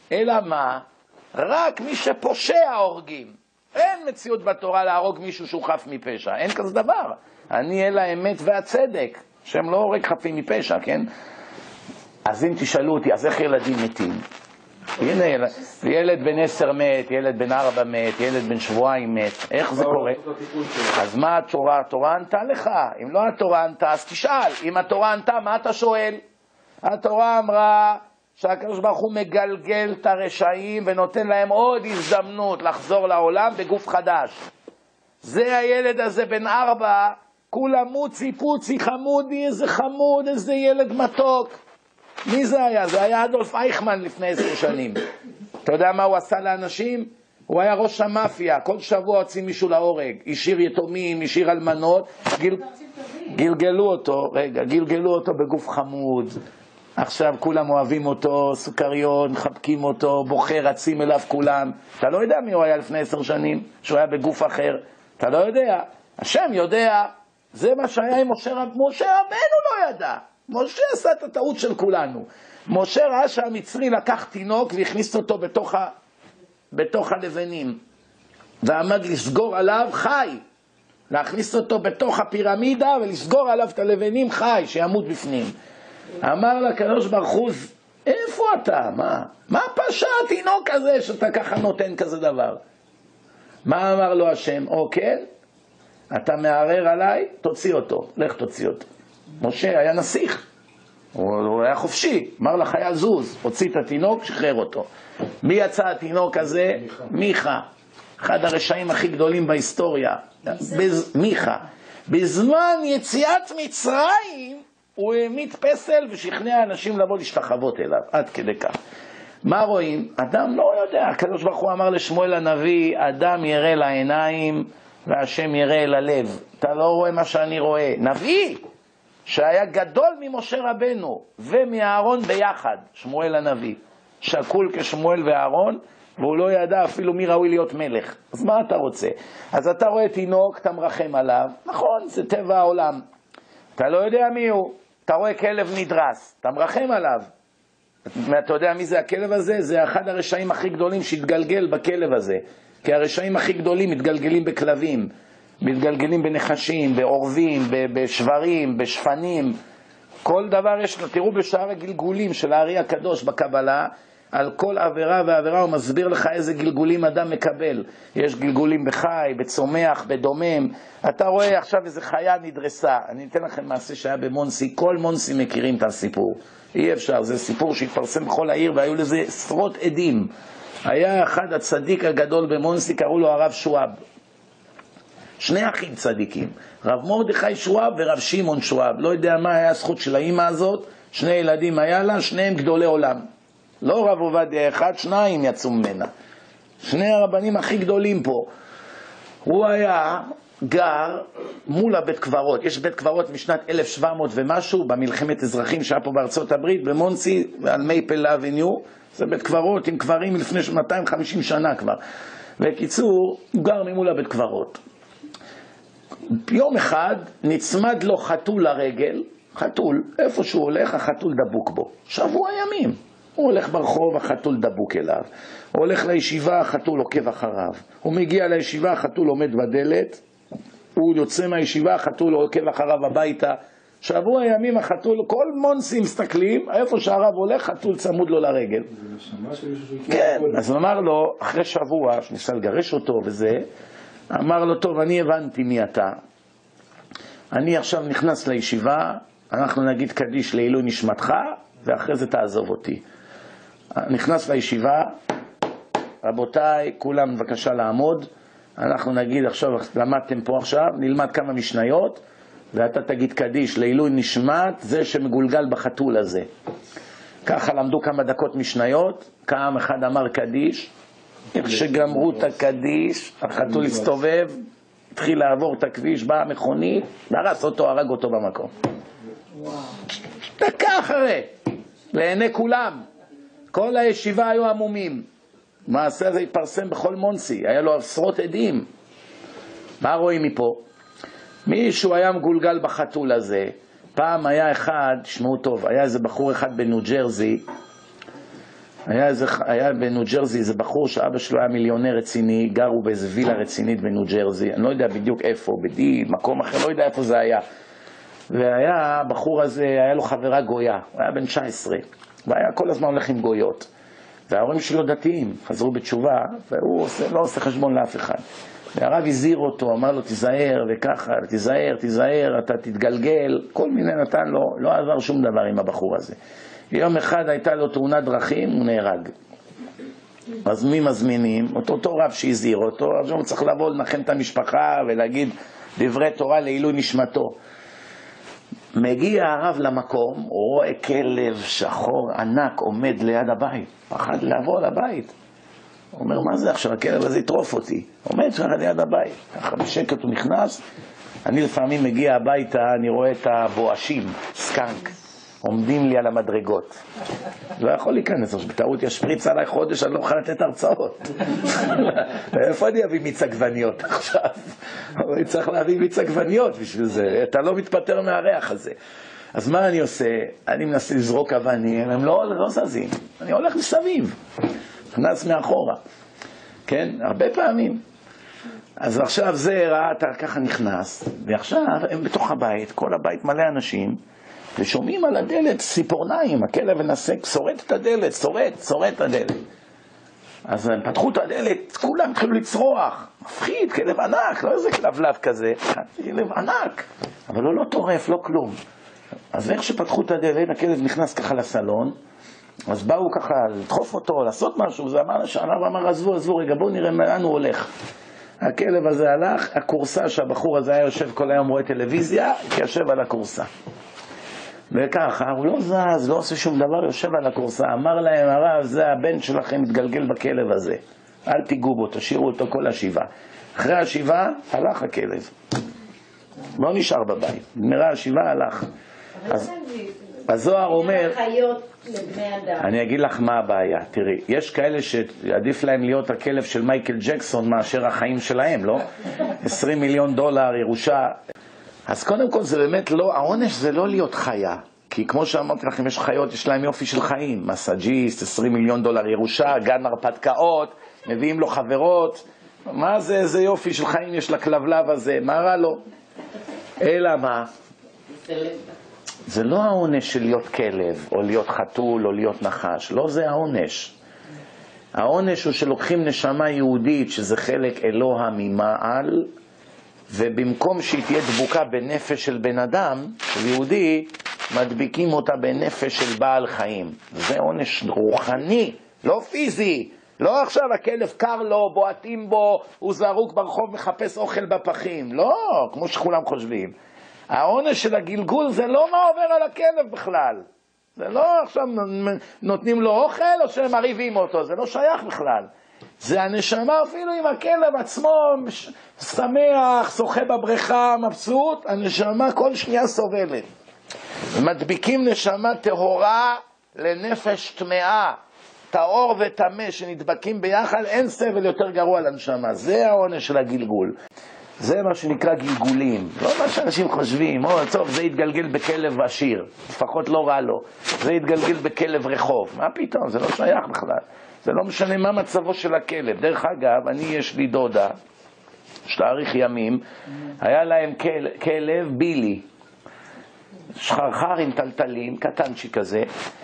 אלא מה? רק מי שפושע הורגים. אין מציאות בתורה להרוג מישהו שהוא חף מפשע, אין כזה דבר. אני אל האמת והצדק, שהם לא הורג חפים מפשע, כן? אז אם תשאלו אותי, אז איך ילדים מתים? הנה, ילד בן 10 מת, ילד בן 4 מת, ילד בן שבועיים מת, איך זה קורה? אז מה התורה? התורה ענתה לך. אם לא התורה ענתה, אז תשאל. אם התורה ענתה, מה אתה שואל? התורה אמרה שהקדוש ברוך הוא מגלגל את הרשעים ונותן להם עוד הזדמנות לחזור לעולם בגוף חדש. זה הילד הזה בן 4, כולה מוצי פוצי חמודי, איזה חמוד, איזה ילד מתוק. מי זה היה? זה היה אדולף אייכמן לפני 10 שנים. אתה יודע מה הוא עשה לאנשים? הוא היה ראש המאפיה, כל שבוע הוציא מישהו להורג, השאיר יתומים, השאיר אלמנות, גלגלו אותו בגוף חמוד. עכשיו כולם אוהבים אותו, סוכריות, מחבקים אותו, בוחר, רצים אליו כולם. אתה לא יודע מי הוא היה לפני 10 שנים, שהוא היה בגוף אחר. אתה לא יודע. השם יודע. זה מה שהיה עם משה רבנו. משה רבנו לא ידע. משה עשה את הטעות של כולנו. משה ראה שהמצרי לקח תינוק והכניס אותו בתוך הלבנים. ועמד לסגור עליו חי. להכניס אותו בתוך הפירמידה ולסגור עליו את הלבנים חי, שימות בפנים. אמר לקדוש ברוך הוא, איפה אתה? מה פשע התינוק הזה שאתה ככה נותן כזה דבר? מה אמר לו השם? כן, אתה מערער עליי, תוציא אותו, לך תוציא אותו. משה היה נסיך, הוא היה חופשי, אמר לחייל זוז, הוציא את התינוק, שחרר אותו. מי יצא התינוק הזה? מיכה, אחד הרשעים הכי גדולים בהיסטוריה. מיכה, בזמן יציאת מצרים הוא העמיד פסל ושכנע אנשים לבוא להשתחוות אליו, עד כדי כך. מה רואים? אדם לא יודע. הקדוש ברוך הוא אמר לשמואל הנביא, אדם יראה לעיניים והשם יראה אל הלב. אתה לא רואה מה שאני רואה. נביא שהיה גדול ממשה רבנו ומאהרון ביחד, שמואל הנביא, שקול כשמואל ואהרון, והוא לא ידע אפילו מי ראוי להיות מלך. אז מה אתה רוצה? אז אתה רואה תינוק, אתה מרחם עליו, נכון, זה טבע העולם. אתה לא יודע מי הוא. אתה רואה כלב נדרס, אתה מרחם עליו. אתה יודע מי זה הכלב הזה? זה אחד הרשעים הכי גדולים שהתגלגל בכלב הזה. כי הרשעים הכי גדולים מתגלגלים בכלבים, מתגלגלים בנחשים, בעורבים, בשברים, בשפנים. כל דבר יש לו. תראו בשער הגלגולים של הארי הקדוש בקבלה, על כל עבירה ועבירה הוא מסביר לך איזה גלגולים אדם מקבל. יש גלגולים בחי, בצומח, בדומם. אתה רואה עכשיו איזה חיה נדרסה. אני אתן לכם מעשה שהיה במונסי, כל מונסי מכירים את הסיפור. אי אפשר, זה סיפור שהתפרסם בכל העיר והיו לזה עשרות עדים. היה אחד הצדיק הגדול במונסי, קראו לו הרב שואב. 2 אחים צדיקים, רב מרדכי שואב ורב שמעון שואב. לא יודע מה היה הזכות של האמא הזאת, 2 ילדים היה לה, 2 גדולי עולם. לא רב עובדיה אחד, 2 יצאו ממנה. 2 הרבנים הכי גדולים פה. הוא היה גר מול הבית קברות. יש בית קברות משנת 1700 ומשהו, במלחמת אזרחים שהיה פה בארצות הברית, במונסי, על מייפל אבניו. זה בית קברות עם קברים לפני 250 שנה כבר. בקיצור, הוא גר ממול הבית קברות. יום אחד נצמד לו חתול לרגל, חתול, איפה שהוא הולך, החתול דבוק בו. שבוע ימים. הוא הולך ברחוב, החתול דבוק אליו. הוא הולך לישיבה, החתול עוקב אחריו. הוא מגיע לישיבה, החתול עומד בדלת. הוא יוצא מהישיבה, החתול עוקב אחריו הביתה. שבוע ימים החתול, כל מונסי מסתכלים, איפה שהרב הולך, חתול צמוד לו לרגל. כן, אז הוא אמר לו, אחרי שבוע, שניסה לגרש אותו וזה, אמר לו, טוב, אני הבנתי מי אתה. אני עכשיו נכנס לישיבה, אנחנו נגיד קדיש לעילוי נשמתך, ואחרי זה תעזוב אותי. נכנס לישיבה, רבותיי, כולם בבקשה לעמוד, אנחנו נגיד עכשיו, למדתם פה עכשיו, נלמד כמה משניות, ואתה תגיד קדיש לעילוי נשמת, זה שמגולגל בחתול הזה. ככה למדו כמה דקות משניות, קם אחד אמר קדיש, איך שגמרו את הקדיש, החתול הסתובב, התחיל לעבור את הכביש, באה מכונית, דרס אותו, הרג אותו במקום. דקה אחרי, לעיני כולם, כל הישיבה היו עמומים. מעשה הזה התפרסם בכל מונסי, היה לו עשרות עדים. מה רואים מפה? מישהו היה מגולגל בחתול הזה. פעם היה אחד, שמעו טוב, היה איזה בחור אחד בניו ג'רזי, היה בניו ג'רזי איזה בחור שאבא שלו היה מיליונר רציני, גרו באיזה וילה רצינית בניו ג'רזי, אני לא יודע בדיוק איפה, בדי, מקום אחר, לא יודע איפה זה היה. והיה, הבחור הזה, היה לו חברה גויה, הוא היה בן 19, והיה כל הזמן הולך עם גויות. וההורים שלו דתיים, חזרו בתשובה, והוא לא עושה חשבון לאף אחד. והרב הזהיר אותו, אמר לו תיזהר וככה, תיזהר, אתה תתגלגל, כל מיני נתן לו, לא עבר שום דבר עם הבחור הזה. יום אחד הייתה לו תאונת דרכים, הוא נהרג. אז מי מזמינים? אותו רב שהזהיר אותו, אז הוא צריך לבוא לנחם את המשפחה ולהגיד דברי תורה לעילוי נשמתו. מגיע הרב למקום, הוא רואה כלב שחור ענק עומד ליד הבית, פחד לעבור לבית. הוא אומר, מה זה עכשיו? הכלב הזה יטרוף אותי. עומד שם ליד הבית, ככה בשקט הוא נכנס. אני לפעמים מגיע הביתה, אני רואה את הבואשים, סקנק, עומדים לי על המדרגות. לא יכול להיכנס, בטעות ישפריץ עליי חודש, אני לא יכול לתת הרצאות. איפה אני אביא מיץ עגבניות עכשיו? אני צריך להביא מיץ עגבניות בשביל זה, אתה לא מתפטר מהריח הזה. אז מה אני עושה? אני מנסה לזרוק אבנים, הם לא זזים, אני הולך מסביב, נכנס מאחורה, כן? הרבה פעמים. אז עכשיו זה ראה, אתה ככה נכנס, ועכשיו הם בתוך הבית, כל הבית מלא אנשים, ושומעים על הדלת ציפורניים, הכלב מנסה, שורט את הדלת, שורט את הדלת. אז הם פתחו את הדלת, כולם התחילו לצרוח, מפחיד, כלב ענק, לא איזה כלבלב כזה, כלב ענק, אבל הוא לא טורף, לא כלום. אז איך שפתחו את הדלת, הכלב נכנס ככה לסלון, אז באו ככה לדחוף אותו, לעשות משהו, זה אמר, עזבו, רגע, בואו נראה לאן הוא הולך. הכלב הזה הלך, הקורסה שהבחור הזה היה יושב כל היום רואה טלוויזיה, יושב על הקורסה. וככה, הוא לא זז, לא עושה שום דבר, יושב על הקורסה. אמר להם, הרב, זה הבן שלכם מתגלגל בכלב הזה. אל תיגעו בו, תשאירו אותו כל השבעה. אחרי השבעה, הלך הכלב. לא נשאר בבית. נראה השבעה, הלך. אז הזוהר אומר, אני אגיד לך מה הבעיה. תראי, יש כאלה שעדיף להם להיות הכלב של מייקל ג'קסון מאשר החיים שלהם, לא? 20 מיליון דולר, ירושה. אז קודם כל זה באמת לא, העונש זה לא להיות חיה, כי כמו שאמרתי לכם, יש חיות, יש להם יופי של חיים, מסאג'יסט, 20 מיליון דולר ירושה, גן הרפתקאות, מביאים לו חברות, מה זה, איזה יופי של חיים יש לכלבלב הזה, מה רע לו? אלא מה? זה לא העונש של להיות כלב, או להיות חתול, או להיות נחש, לא זה העונש. העונש הוא שלוקחים נשמה יהודית, שזה חלק אלוה ממעל, ובמקום שהיא תהיה דבוקה בנפש של בן אדם, של יהודי, מדביקים אותה בנפש של בעל חיים. זה עונש רוחני, לא פיזי. לא עכשיו הכלב קר לו, בועטים בו, הוא זרוק ברחוב מחפש אוכל בפחים. לא, כמו שכולם חושבים. העונש של הגלגול זה לא מה עובר על הכלב בכלל. זה לא עכשיו נותנים לו אוכל או שהם מריבים אותו, זה לא שייך בכלל. זה הנשמה, אפילו אם הכלב עצמו שמח, שוחה בבריכה, מבסוט, הנשמה כל שנייה סובלת. מדביקים נשמה טהורה לנפש טמאה, טהור וטמא שנדבקים ביחד, אין סבל יותר גרוע לנשמה. זה העונש של הגלגול. זה מה שנקרא גלגולים, לא מה שאנשים חושבים, טוב, זה יתגלגל בכלב עשיר, לפחות לא רע לו, זה יתגלגל בכלב רחוב, מה פתאום, זה לא שייך בכלל, זה לא משנה מה מצבו של הכלב. דרך אגב, יש לי דודה, שתאריך ימים, היה להם כלב בילי, שחרחר עם טלטלים, קטנצ'י כזה,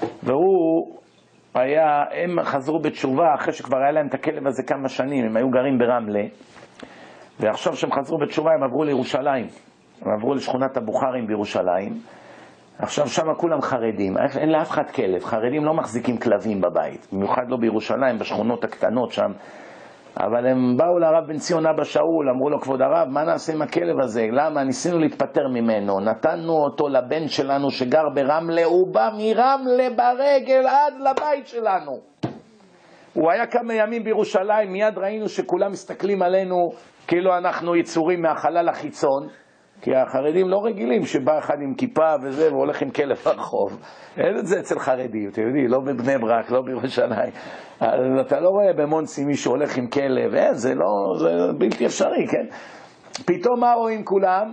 הם חזרו בתשובה אחרי שכבר היה להם את הכלב הזה כמה שנים, הם היו גרים ברמלה, ועכשיו שהם חזרו בתשובה הם עברו לירושלים, הם עברו לשכונת הבוכרים בירושלים. עכשיו שם כולם חרדים, אין לאף אחד כלב, חרדים לא מחזיקים כלבים בבית, במיוחד לא בירושלים, בשכונות הקטנות שם. אבל הם באו לרב בן ציון אבא שאול, אמרו לו, כבוד הרב, מה נעשה עם הכלב הזה? למה? ניסינו להתפטר ממנו, נתנו אותו לבן שלנו שגר ברמלה, הוא בא מרמלה ברגל עד לבית שלנו. הוא היה כמה ימים בירושלים, מיד ראינו שכולם מסתכלים עלינו כאילו אנחנו יצורים מהחלל החיצון, כי החרדים לא רגילים שבא אחד עם כיפה וזה והולך עם כלב ברחוב. אין את זה אצל חרדים, אתה יודע, לא בבני ברק, לא בירושלים. אתה לא רואה במונסי מישהו הולך עם כלב, זה בלתי אפשרי, כן? פתאום מה רואים כולם?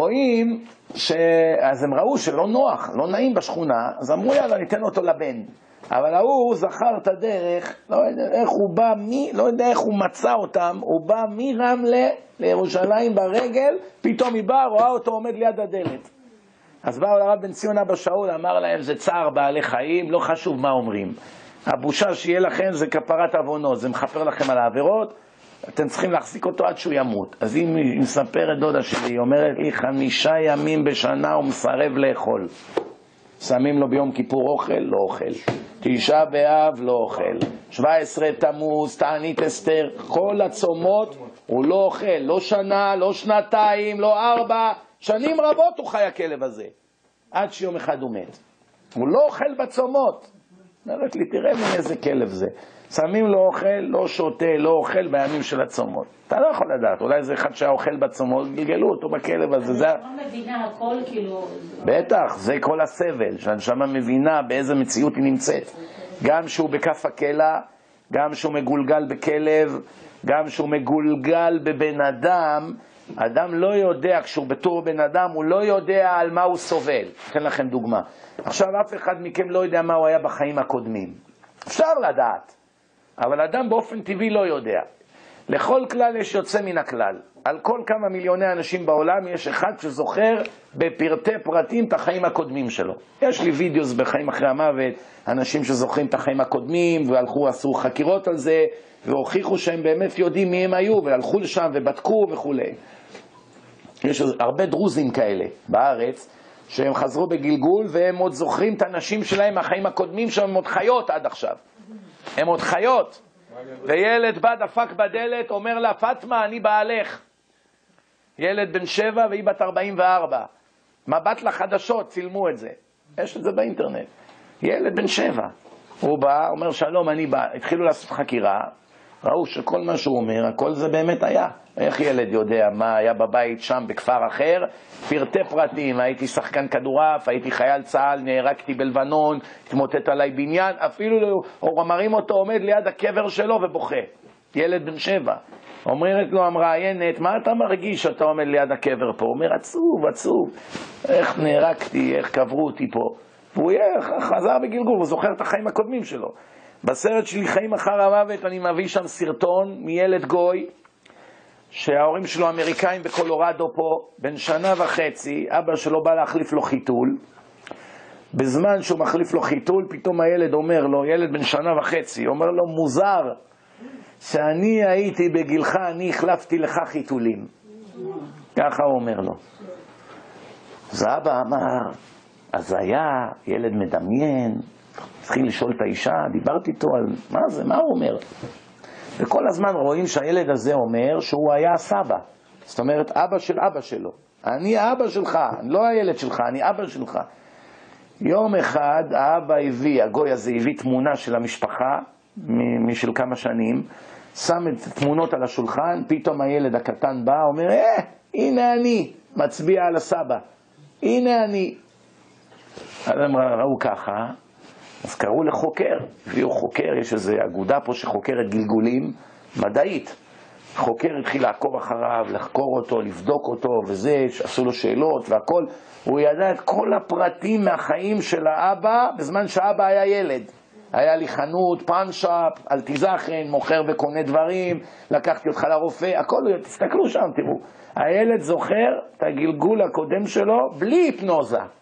רואים אז הם ראו שלא נוח, לא נעים בשכונה, אז אמרו יאללה ניתן אותו לבן. אבל הוא זכר את הדרך, לא יודע איך הוא בא, לא יודע איך הוא מצא אותם, הוא בא מרמלה לירושלים ברגל, פתאום היא באה, רואה אותו עומד ליד הדלת. אז באו לרב בן ציון אבא שאול, אמר להם, זה צער בעלי חיים, לא חשוב מה אומרים. הבושה שיהיה לכם זה כפרת עוונות, זה מחפר לכם על העבירות, אתם צריכים להחזיק אותו עד שהוא ימות. אז היא מספרת דודה שלי, היא אומרת לי, 5 ימים בשנה הוא מסרב לאכול. שמים לו ביום כיפור אוכל, לא אוכל. 9 באב, לא אוכל. 17 תמוז, תענית אסתר, כל הצומות הוא לא אוכל. לא שנה, לא שנתיים, לא 4, שנים רבות הוא חי הכלב הזה. עד שיום אחד הוא מת. הוא לא אוכל בצומות. אומרת לי, תראה מן איזה כלב זה. שמים לו אוכל, לא שותה, לא אוכל בימים של הצומות. אתה לא יכול לדעת, אולי זה אחד שהאוכל בצומות, גלגלו אותו בכלב הזה. זה לא מבינה הכל כאילו... בטח, זה כל הסבל, שהנשמה מבינה באיזה מציאות היא נמצאת. גם שהוא בכף הקלע, גם שהוא מגולגל בכלב, גם שהוא מגולגל בבן אדם, אדם לא יודע, כשהוא בתור בן אדם, הוא לא יודע על מה הוא סובל. אתן לכם דוגמה. עכשיו אף אחד מכם לא יודע מה הוא היה בחיים הקודמים. אפשר לדעת, אבל אדם באופן טבעי לא יודע. לכל כלל יש יוצא מן הכלל. על כל כמה מיליוני אנשים בעולם יש אחד שזוכר בפרטי פרטים את החיים הקודמים שלו. יש לי וידאוס בחיים אחרי המוות, אנשים שזוכרים את החיים הקודמים והלכו, עשו חקירות על זה והוכיחו שהם באמת יודעים מי הם היו והלכו לשם ובדקו וכו'. יש הרבה דרוזים כאלה בארץ שהם חזרו בגלגול והם עוד זוכרים את האנשים שלהם מהחיים הקודמים שהם עוד חיות עד עכשיו. הם עוד חיות. וילד בא דפק בדלת, אומר לה, פטמה, אני בעלך. ילד בן 7 והיא בת 44. מבט לחדשות, צילמו את זה. יש את זה באינטרנט. ילד בן 7. הוא בא, אומר, שלום, אני בא. התחילו לעשות חקירה. ראו שכל מה שהוא אומר, הכל זה באמת היה. איך ילד יודע מה היה בבית שם בכפר אחר? פרטי פרטים, הייתי שחקן כדורעף, הייתי חייל צה"ל, נהרגתי בלבנון, התמוטט עליי בניין, אפילו מראים אותו עומד ליד הקבר שלו ובוכה. ילד בן 7. אומרת לו המראיינת, מה אתה מרגיש שאתה עומד ליד הקבר פה? הוא אומר, עצוב, עצוב. איך נהרגתי, איך קברו אותי פה. והוא חזר בגלגול, הוא זוכר את החיים הקודמים שלו. בסרט שלי חיים אחר המוות אני מביא שם סרטון מילד גוי שההורים שלו אמריקאים בקולורדו פה, בן 1.5 שנה, אבא שלו בא להחליף לו חיתול. בזמן שהוא מחליף לו חיתול, פתאום הילד אומר לו, ילד בן 1.5 שנה, אומר לו, מוזר שאני הייתי בגילך, אני החלפתי לך חיתולים. ככה הוא אומר לו. אז אבא אמר, אז היה ילד מדמיין, התחיל לשאול את האישה, דיברתי איתו על מה זה, מה הוא אומר? וכל הזמן רואים שהילד הזה אומר שהוא היה סבא. זאת אומרת, אבא של אבא שלו. אני אבא שלך, לא הילד שלך, אני אבא שלך. יום אחד האבא הביא, הגוי הזה הביא תמונה של המשפחה, משל כמה שנים, שם את תמונות על השולחן, פתאום הילד הקטן בא, אומר, הנה אני, מצביע על הסבא. הנה אני. אז הם ראו ככה, אז קראו לחוקר, הביאו חוקר, יש איזו אגודה פה שחוקרת גלגולים מדעית. חוקר התחיל לעקוב אחריו, לחקור אותו, לבדוק אותו וזה, עשו לו שאלות והכל. הוא ידע את כל הפרטים מהחיים של האבא בזמן שהאבא היה ילד. היה לי חנות, פאנשאפ, אל תיזכן, מוכר וקונה דברים, לקחתי אותך לרופא, הכל, תסתכלו שם, תראו. הילד זוכר את הגלגול הקודם שלו בלי היפנוזה.